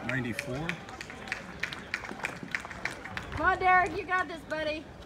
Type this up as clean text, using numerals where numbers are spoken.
94. Come on, Derek, you got this, buddy.